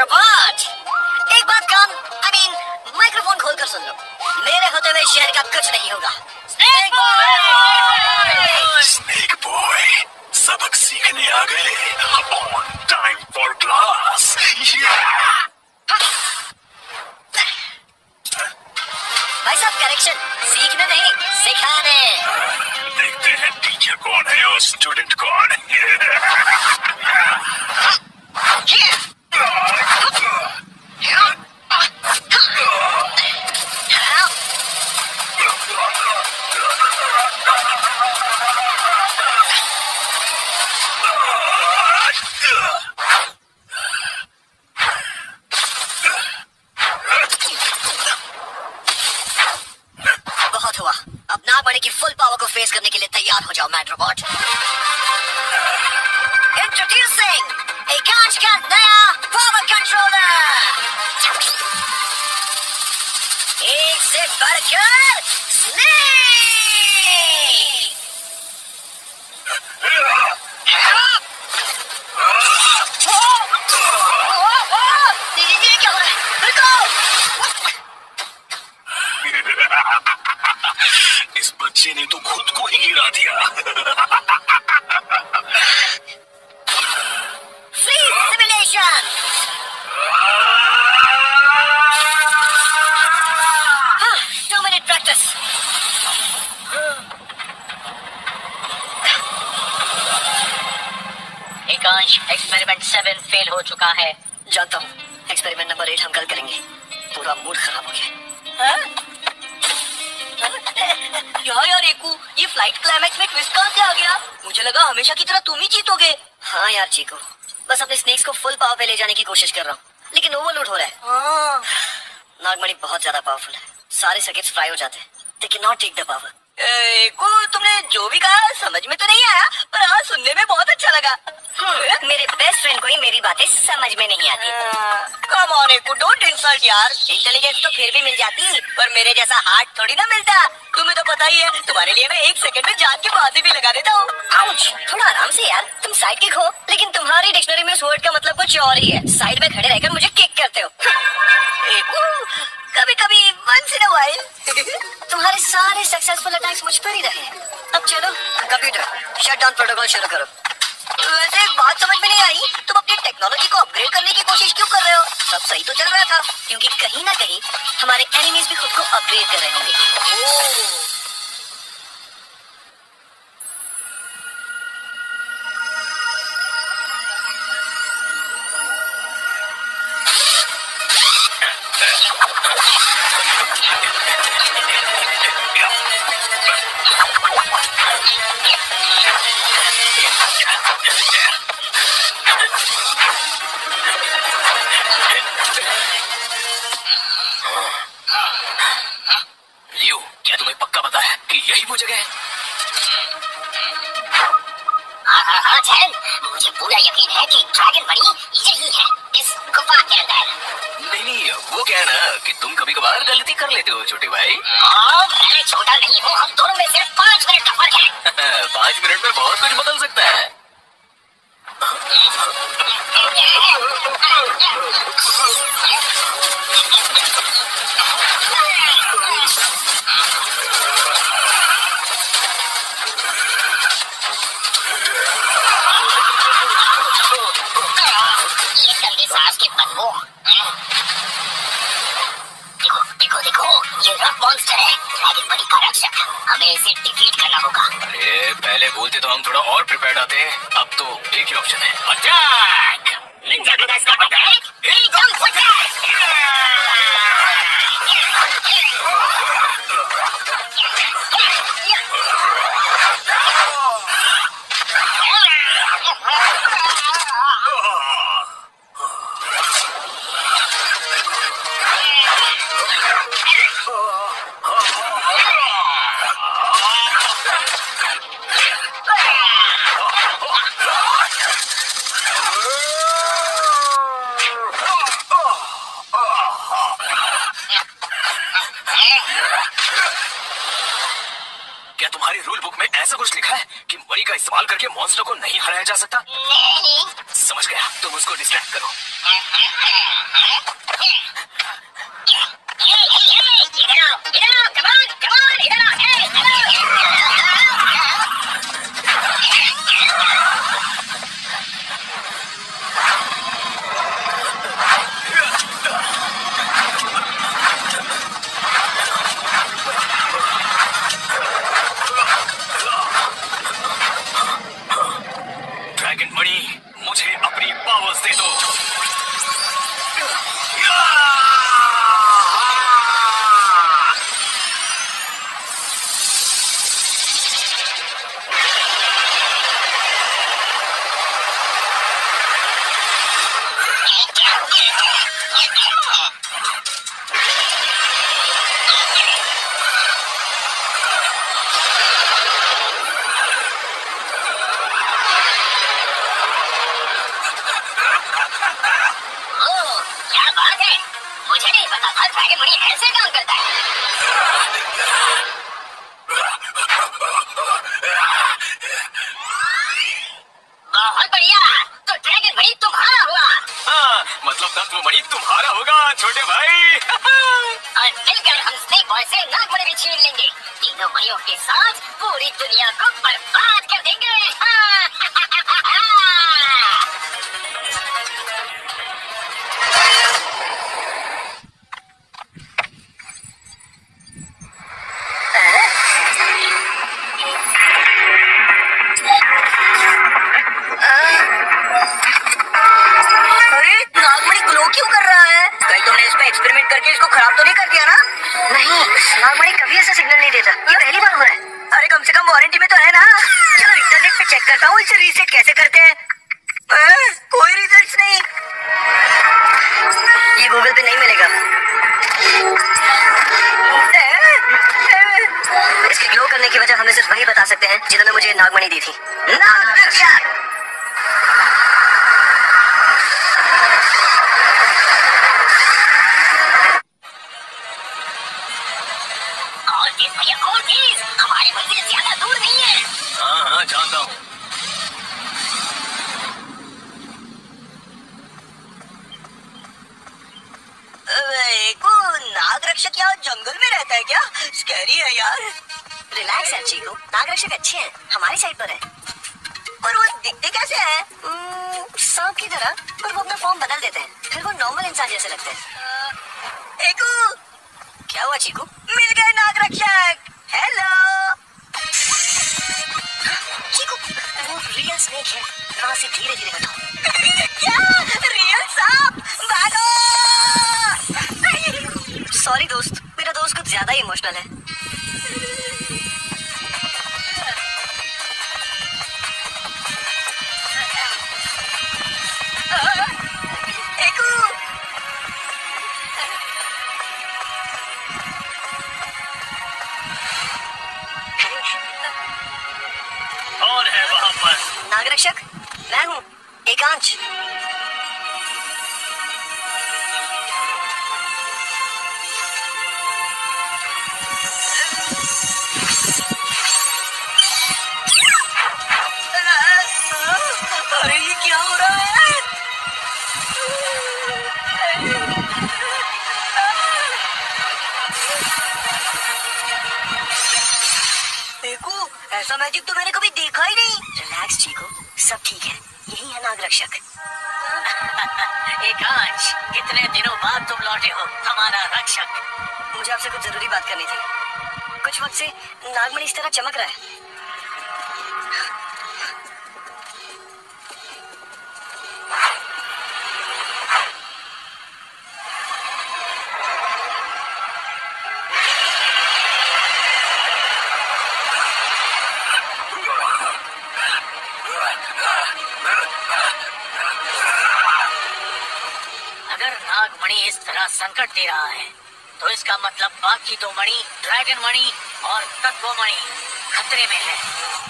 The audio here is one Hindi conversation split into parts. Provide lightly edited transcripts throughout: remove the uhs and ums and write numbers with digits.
मेट्रोपॉट, एक बात कान माइक्रोफोन खोलकर सुन लो। मेरे होते हुए शहर का कुछ नहीं होगा। Snake boy! स्नेक बॉय, सबक सीखने आ गए। Time for class. भाई साहब, करेक्शन, सीखने नहीं सिखाने। देखते हैं टीचर कौन है और स्टूडेंट कौन। बहुत हुआ, अब नागमणि की फुल पावर को फेस करने के लिए तैयार हो जाओ मेट्रोपॉट। इंट्रोड्यूसिंग एक कांच का नया पावर कंट्रोलर, एक से बढ़कर स्नेक। ये क्या हो रहा है? रुको! इस बच्चे ने तो खुद को ही गिरा दिया। Freeze simulation. 2 minute practice. Ekansh, experiment 7 fail हो चुका है। जानता हूँ, एक्सपेरिमेंट नंबर 8 हम कल करेंगे। पूरा मूड खराब हो गया। यार एकू, ये फ्लाइट क्लाइमैक्स में ट्विस्ट कहाँ से आ गया? मुझे लगा हमेशा की तरह तुम ही जीतोगे। हाँ यार चीकू, बस अपने स्नेक्स को फुल पावर पे ले जाने की कोशिश कर रहा हूँ, लेकिन ओवरलोड हो रहा है। नागमणि बहुत ज्यादा पावरफुल है, सारे सर्किट्स फ्राई हो जाते हैं। They can not take the power. Eku, तुमने जो भी कहा समझ में तो नहीं आया, पर हाँ सुनने में बहुत अच्छा लगा। मेरे बेस्ट फ्रेंड को ही मेरी बातें समझ में नहीं आती। Come on Eku, don't insult यार। इंटेलिजेंस तो फिर भी मिल जाती, पर मेरे जैसा हार्ट थोड़ी ना मिलता। तुम्हें तो पता ही है, तुम्हारे लिए मैं 1 सेकंड में जान की बातें भी लगा देता हूँ। आउच, थोड़ा आराम से यार, तुम साइड किक हो, लेकिन तुम्हारी डिक्शनरी में उस वर्ड का मतलब कुछ और ही है। साइड में खड़े रहकर मुझे किक करते हो। एकू, कभी कभी वंस इन अ व्हाइल। तुम्हारे सारे सक्सेसफुल अटैक्स मुझ पर ही रहे हैं। अब चलो कंप्यूटर, शट डाउन प्रोटोकॉल शुरू करो। वैसे एक बात समझ में नहीं आई, तुम अपनी टेक्नोलॉजी को अपग्रेड करने की कोशिश क्यों कर रहे हो? सब सही तो चल रहा था। क्योंकि कहीं ना कहीं हमारे एनिमीज भी खुद को अपग्रेड कर रहे होंगे। लियो, क्या तुम्हें पक्का पता है कि यही वो जगह है? हाँ चैन, मुझे पूरा यकीन है कि ड्रैगन मणि यही है, इस गुफा के अंदर। नहीं, वो क्या है ना कि तुम कभी कभार गलती कर लेते हो छोटे भाई। मैं छोटा नहीं हूँ, हम दोनों में सिर्फ 5 मिनट का फर्क है। 5 मिनट में बहुत कुछ बदल सकता है। ये गंदी सांस की बदबू। देखो, ये रॉक मॉन्स्टर है, ड्रैगन मणि का रक्षक। हमें इसे डिफीट करना होगा। अरे पहले बोलते तो हम थोड़ा और प्रिपेयर्ड आते। अब तो एक ही ऑप्शन है, अटैक। निंजा ब्रदर्स का अटैक, एकदम क्या तुम्हारी रूल बुक में ऐसा कुछ लिखा है कि मणि का इस्तेमाल करके मॉन्स्टर को नहीं हराया जा सकता? नहीं। समझ गया, तुम उसको डिस्ट्रैक्ट करो। ड्रैगन मणि, मुझे अपनी पावर्स दे दो। मुझे नहीं पता था ड्रैगन मणि ऐसे काम करता है। बहुत बढ़िया, तो ड्रैगन मणि तुम्हारा हुआ। हाँ, मतलब तत्व मणि तुम्हारा होगा छोटे भाई। और मिलकर हम स्नेक बॉय से नागमणि भी छीन लेंगे। तीनों मणियों के साथ पूरी दुनिया को बर्बाद कर देंगे। एक्सपेरिमेंट करके इसको खराब तो नहीं कर दिया ना? नहीं, नागमणि कभी ऐसा सिग्नल नहीं देता। ये पहली बार हो रहा है। अरे कम से कम वारंटी में तो है ना। चलो इंटरनेट पे चेक करता हूँ इसे रीसेट कैसे करते हैं। कोई रिजल्ट नहीं। ये गूगल पे नहीं मिलेगा। इसके ग्लो करने की वजह हमें सिर्फ वही बता सकते हैं जिन्होंने मुझे नागमणि दी थी। नागरक्षक। और चीज हमारी मंजिल ज्यादा दूर नहीं है। हाँ हाँ जानता हूँ। नागरक्षक यहाँ जंगल में रहता है क्या? स्कैरी है यार। रिलैक्स है चीकू, नागरक्षक अच्छे हैं, हमारी साइड पर है। पर वो दिखते कैसे हैं? सांप की तरह, पर वो अपना फॉर्म बदल देते हैं, फिर वो नॉर्मल इंसान जैसे लगते हैं। एकू, क्या हुआ चीकू? मिल गए नागरक्षक। हेलो चीकू, वो रियल स्नेक है, वहाँ से धीरे धीरे हटो। क्या रियल सांप? भागो। सॉरी दोस्त, मेरा दोस्त कुछ ज्यादा ही इमोशनल है। कौन है वहाँ पर? नागरक्षक, मैं हूँ एकांश। अरे ये क्या हो रहा है? देखो, ऐसा मैजिक तो मैंने कभी देखा ही नहीं। रिलैक्स चीकू, सब ठीक है, यही है नागरक्षक। एकांश, कितने दिनों बाद तुम लौटे हो हमारा रक्षक। मुझे आपसे कुछ जरूरी बात करनी थी। कुछ वक्त से नागमणि इस तरह चमक रहा है। अगर नागमणि इस तरह संकट दे रहा है तो इसका मतलब बाकी दो मणि, ड्रैगन मणि और तत्व मणि खतरे में है।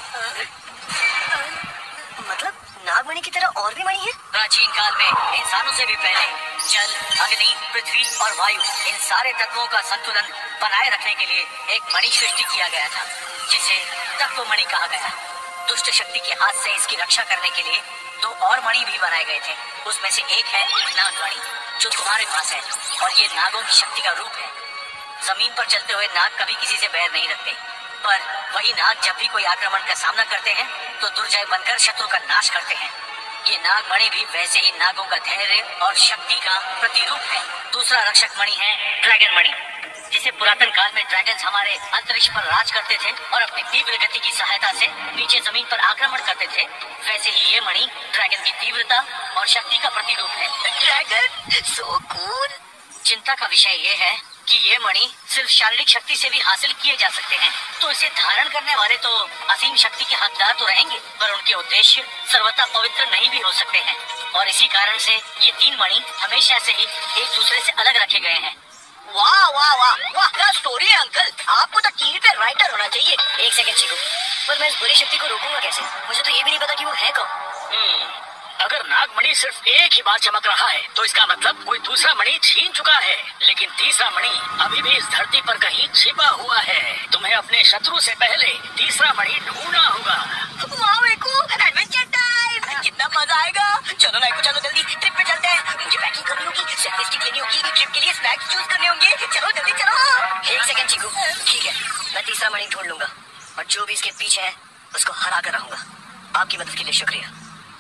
मतलब नागमणि की तरह और भी मणि है? प्राचीन काल में इंसानों से भी पहले जल, अग्नि, पृथ्वी और वायु, इन सारे तत्वों का संतुलन बनाए रखने के लिए एक मणि सृष्टि किया गया था, जिसे तत्व मणि कहा गया। दुष्ट शक्ति के हाथ से इसकी रक्षा करने के लिए दो और मणि भी बनाए गए थे। उसमें से एक है नाग मणि, जो तुम्हारे पास है, और ये नागों की शक्ति का रूप है। जमीन पर चलते हुए नाग कभी किसी से बैर नहीं रखते, पर वही नाग जब भी कोई आक्रमण का सामना करते हैं तो दुर्जय बनकर शत्रु का नाश करते हैं। ये नाग मणि भी वैसे ही नागों का धैर्य और शक्ति का प्रतिरूप है। दूसरा रक्षक मणि है ड्रैगन मणि, जिसे पुरातन काल में ड्रैगन्स हमारे अंतरिक्ष पर राज करते थे और अपनी तीव्र गति की सहायता से नीचे जमीन पर आक्रमण करते थे। वैसे ही ये मणि ड्रैगन की तीव्रता और शक्ति का प्रतिरूप है। Dragon so cool. चिंता का विषय ये है कि ये मणि सिर्फ शारीरिक शक्ति से भी हासिल किए जा सकते हैं, तो इसे धारण करने वाले तो असीम शक्ति के हकदार तो रहेंगे, पर उनके उद्देश्य सर्वथा पवित्र नहीं भी हो सकते हैं। और इसी कारण से ये तीन मणि हमेशा से ही एक दूसरे से अलग रखे गए हैं। वाह वाह वाह वाह, क्या स्टोरी है अंकल। आपको तो टीवी पे राइटर होना चाहिए। एक सेकंड चीकू, पर मैं इस बुरी शक्ति को रोकूंगा कैसे? मुझे तो ये भी नहीं पता कि वो है कौन। अगर नागमणि सिर्फ एक ही बार चमक रहा है तो इसका मतलब कोई दूसरा मणि छीन चुका है, लेकिन तीसरा मणि अभी भी इस धरती पर कहीं छिपा हुआ है। तुम्हें अपने शत्रु से पहले तीसरा मणि ढूंढना होगा। वाह नायकू, एडवेंचर टाइम, कितना मजा आएगा। चलो नायकू, चलो जल्दी ट्रिप पे चलते हैं। मुझे पैकिंग करनी होगी, सेल्फी स्टिक लेनी होगी, ट्रिप के लिए स्नैक्स चूज करने होंगे। चलो जल्दी चलो। एक सेकंड चीकू, ठीक है, मैं तीसरा मणि ढूंढ लूंगा और जो भी इसके पीछे है उसको हरा कर रहूंगा। आपकी मदद के लिए शुक्रिया।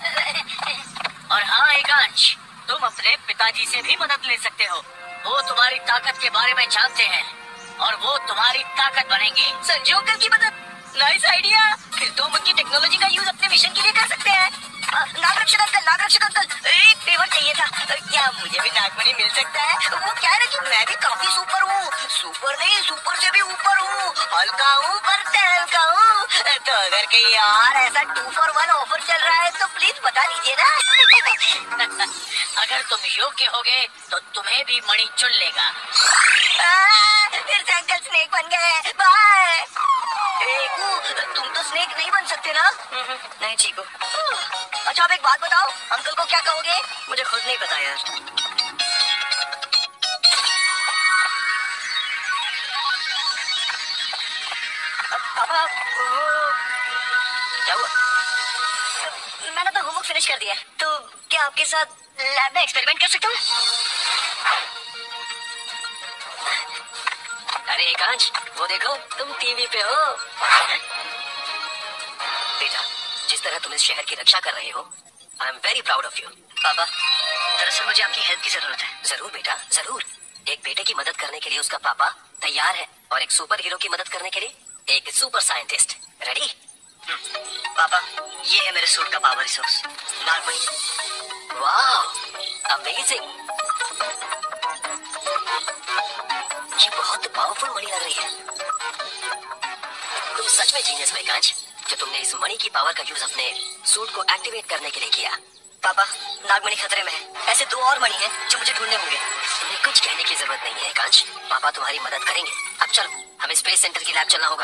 और हाँ एकांश, तुम अपने पिताजी से भी मदद ले सकते हो। वो तुम्हारी ताकत के बारे में जानते हैं और वो तुम्हारी ताकत बनेंगे। संजू अंकल की मदद, नाइस आइडिया। फिर तो हम उनकी टेक्नोलॉजी का यूज अपने मिशन के लिए कर सकते हैं। नागरक्षक अंकल, एक फेवर चाहिए था। क्या मुझे भी नागमणि मिल सकता है? वो क्या है ना कि मैं भी काफी सुपर हूँ, सुपर नहीं सुपर से भी ऊपर हूँ, हल्का हूँ पर हल्का हूँ। तो अगर कहीं और ऐसा 2 for 1 ऑफर चल रहा है तो प्लीज बता दीजिए ना। अगर तुम योग्य होगे तो तुम्हें भी मणि चुन लेगा। फिर से अंकल स्नेक बन गए। बाय। तुम तो स्नेक नहीं बन सकते ना? नहीं चीकू। अच्छा अब एक बात बताओ, अंकल को क्या कहोगे? मुझे खुद नहीं पता यार। पापा, क्या हुआ? मैंने तो होमवर्क फिनिश कर दिया है, तो क्या आपके साथ लैब में एक्सपेरिमेंट कर सकता हूँ? अरे एकांश, वो देखो तुम टीवी पे हो। बेटा, जिस तरह तुम इस शहर की रक्षा कर रहे हो, I am very proud of you. पापा, दरअसल मुझे आपकी हेल्प की जरूरत है। जरूर बेटा, जरूर। एक बेटे की मदद करने के लिए उसका पापा तैयार है, और एक सुपर हीरो की मदद करने के लिए एक सुपर साइंटिस्ट। रेडी? पापा, ये है मेरे सूट का पावर रिसोर्स, नागमणि। वाह, अमेजिंग। ये बहुत पावरफुल मणि लग रही है। तुम सच में जीनियस हो एकांश, जो तुमने इस मणि की पावर का यूज अपने सूट को एक्टिवेट करने के लिए किया। पापा, नागमणि खतरे में है। ऐसे 2 और मणि हैं जो मुझे ढूंढने होंगे। तुम्हें कुछ कहने की जरूरत नहीं है एकांश, पापा तुम्हारी मदद करेंगे। अब चलो, हमें स्पेस सेंटर की लैब चलना होगा।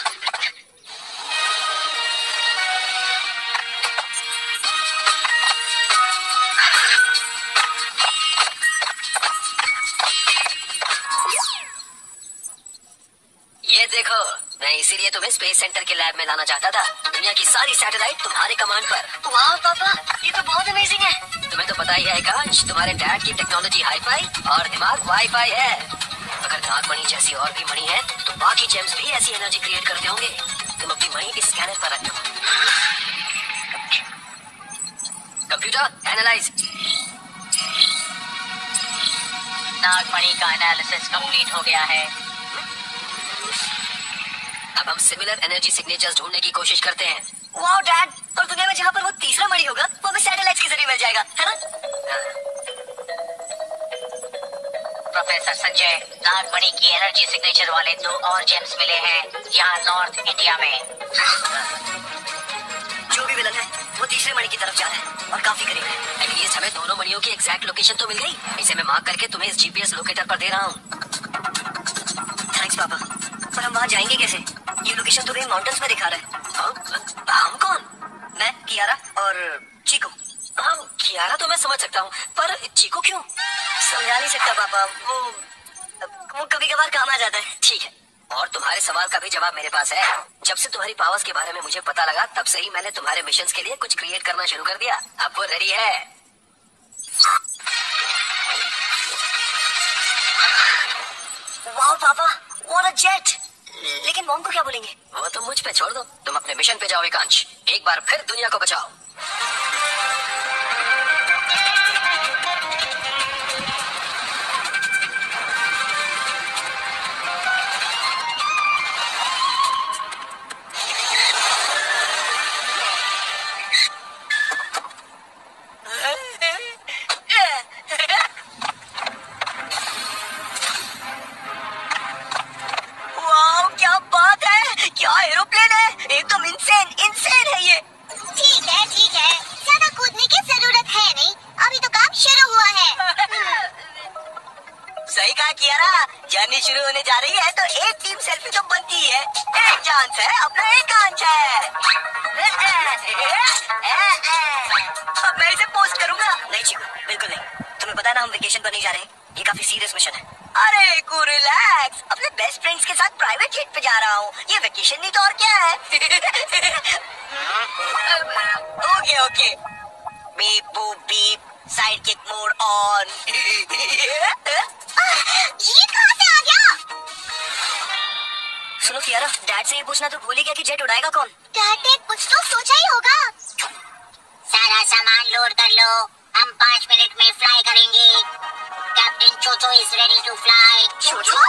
ये देखो, मैं इसीलिए तुम्हें स्पेस सेंटर के लैब में लाना चाहता था। दुनिया की सारी सैटेलाइट तुम्हारे कमांड पर। वाह पापा, ये तो बहुत अमेजिंग है। तुम्हें तो पता ही है एकांश, तुम्हारे डैड की टेक्नोलॉजी हाईफाई और दिमाग वाईफाई है। अगर नागमणि जैसी और भी मणि है तो बाकी जेम्स भी ऐसी एनर्जी क्रिएट करते होंगे। तुम अपनी मणि इस स्कैनर पर रख दो। Computer analyse. नागमणि का एनालिसिस कंप्लीट हो गया है। अब हम सिमिलर एनर्जी सिग्नेचर्स ढूंढने की कोशिश करते हैं। वाह डैड, और दुनिया में जहाँ पर वो तीसरा मणि होगा वो हमें सैटेलाइट के जरिए मिल जाएगा, है ना? प्रोफेसर संजय, नागमणि की एनर्जी सिग्नेचर वाले 2 और जेम्स मिले हैं यहाँ नॉर्थ इंडिया में। जो भी विलन है वो तीसरे मणि की तरफ जा रहा है और काफी करीब है। एटलीस्ट हमें दोनों मणियों की एग्जैक्ट लोकेशन तो मिल गई। इसे मैं मार्क करके तुम्हें इस जीपीएस लोकेटर पर दे रहा हूँ। थैंक्स पापा, पर हम वहाँ जाएंगे कैसे? ये लोकेशन तो कहीं माउंटेन्स में दिखा रहा है। हम कौन? मैं, कियारा और चीकू। हाँ, कियारा तो मैं समझ सकता हूँ, पर चीकू क्यों? समझा नहीं सकता पापा, वो कभी कभार काम आ जाता है। ठीक है, और तुम्हारे सवाल का भी जवाब मेरे पास है। जब से तुम्हारी पावर्स के बारे में मुझे पता लगा तब से ही मैंने तुम्हारे मिशंस के लिए कुछ क्रिएट करना शुरू कर दिया। अब वो रेडी है। वाओ पापा, व्हाट अ जेट। लेकिन मॉम को क्या बोलेंगे? वो तुम मुझ पे छोड़ दो, तुम अपने मिशन पे जाओ एकांश। एक बार फिर दुनिया को बचाओ। क्या एरोप्लेन है, एकदम इंसेन है ये। ठीक है, ज्यादा कूदने की जरूरत है नहीं, अभी तो काम शुरू हुआ है। सही कहा कियारा, जर्नी शुरू होने जा रही है तो एक टीम सेल्फी तो बनती ही है। एक चांस है, अपना एकांश है। अब मैं इसे पोस्ट करूंगा। नहीं चीकू, बिल्कुल नहीं। तुम्हें पता है ना हम वेकेशन पर नहीं जा रहे, ये काफी सीरियस मिशन है। अरे कू रिलैक्स, अपने बेस्ट फ्रेंड्स के साथ प्राइवेट जेट पे जा रहा हूँ, ये वेकेशन नहीं तो और क्या है। Okay beep boop beep, side kick mode on. ये कहाँ से आ गया? सुनो कियारा, डैड से ये पूछना तो भूल ही गया कि जेट उड़ाएगा कौन। डैड ने कुछ तो सोचा ही होगा। सारा सामान लोड कर लो, हम 5 मिनट में फ्लाई करेंगे। Captain Chocho is ready to fly. Cho Cho?